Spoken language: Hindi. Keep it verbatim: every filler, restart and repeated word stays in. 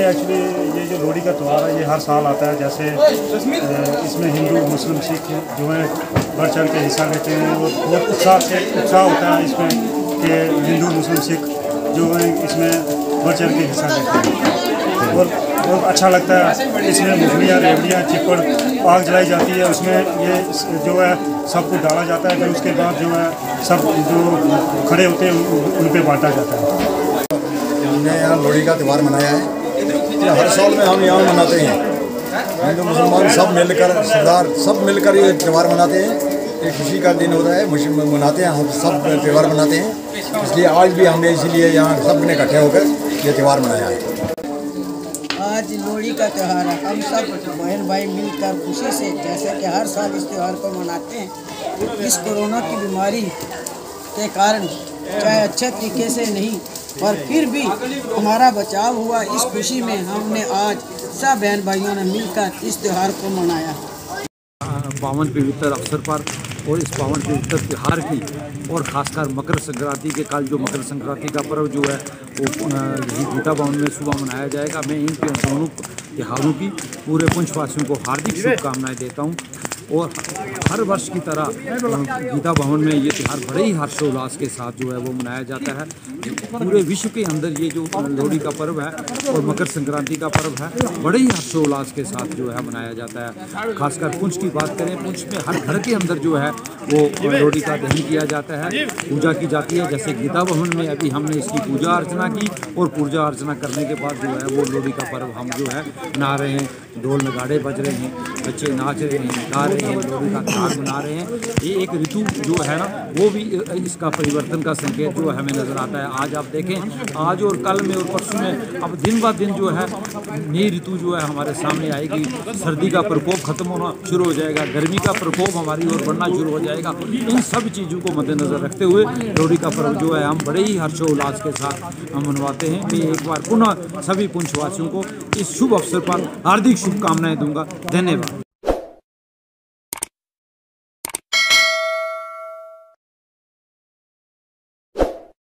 ये एक्चुअली ये जो लोहड़ी का त्यौहार है ये हर साल आता है। जैसे इसमें हिंदू मुस्लिम सिख जो है बढ़ चढ़ के हिस्सा लेते हैं और बहुत उत्साह से उत्साह होता है इसमें कि हिंदू मुस्लिम सिख जो है इसमें बढ़ चढ़ के हिस्सा लेते हैं और बहुत अच्छा लगता है। इसमें मुखलियाँ, रेवड़ियाँ, चिप्पड़, आग जलाई जाती है, उसमें ये जो है सबको डाला जाता है। फिर उसके बाद जो है सब जो खड़े होते हैं उन पे बांटा जाता है। हमने यहाँ लोहड़ी का त्यौहार मनाया है। हर साल में हम यहाँ मनाते हैं, हिंदू मुसलमान सब मिलकर, सरदार सब मिलकर ये त्यौहार मनाते हैं। एक खुशी का दिन होता है, मनाते हैं, हम सब त्यौहार मनाते हैं। इसलिए आज भी हमने इसलिए यहाँ सब ने इकट्ठे होकर ये त्यौहार मनाया है। आज लोहड़ी का त्यौहार है। हम सब बहन भाई मिलकर खुशी से, जैसे कि हर साल इस त्यौहार को मनाते हैं, इस कोरोना की बीमारी के कारण चाहे अच्छे तरीके से नहीं पर फिर भी हमारा बचाव हुआ। इस खुशी में हमने आज सब बहन भाइयों ने मिलकर इस त्यौहार को मनाया। पावन पवित्र अवसर पर और इस पावन पवित्र त्यौहार की और ख़ासकर मकर संक्रांति के कल जो मकर संक्रांति का पर्व जो है वो यही गीता भवन में सुबह मनाया जाएगा। मैं इन दोनों त्योहारों की पूरे पुंछवासियों को हार्दिक शुभकामनाएं देता हूं और हर वर्ष की तरह गीता भवन में ये त्यौहार बड़े ही हर्षोल्लास के साथ जो है वो मनाया जाता है। पूरे विश्व के अंदर ये जो लोहड़ी का पर्व है और मकर संक्रांति का पर्व है बड़े ही हर्षोल्लास के साथ जो है मनाया जाता है। खासकर पुंछ की बात करें, पुंछ में हर घर के अंदर जो है वो लोहड़ी का दहन किया जाता है, पूजा की जाती है। जैसे गीता भवन में अभी हमने इसकी पूजा अर्चना की और पूजा अर्चना करने के बाद जो है वो लोहड़ी का पर्व हम जो है मना रहे हैं। ढोल नगाड़े बज रहे हैं, बच्चे नाच रहे हैं, गा रहे हैं, लोहड़ी का त्यौहार मना रहे हैं। ये एक ऋतु जो है ना वो भी इसका परिवर्तन का संकेत जो हमें नज़र आता है। आज आप देखें, आज और कल में और परसों में अब दिन ब दिन जो है नई ऋतु जो है हमारे सामने आएगी। सर्दी का प्रकोप खत्म होना शुरू हो जाएगा, गर्मी का प्रकोप हमारी ओर बढ़ना शुरू हो जाएगा। इन सब चीज़ों को मद्देनज़र रखते हुए लोहड़ी का पर्व जो है हम बड़े ही हर्षोल्लास के साथ हम मनवाते हैं। मैं एक बार पुनः सभी पुंछवासियों को इस शुभ अवसर पर हार्दिक शुभकामनाएं दूंगा। धन्यवाद।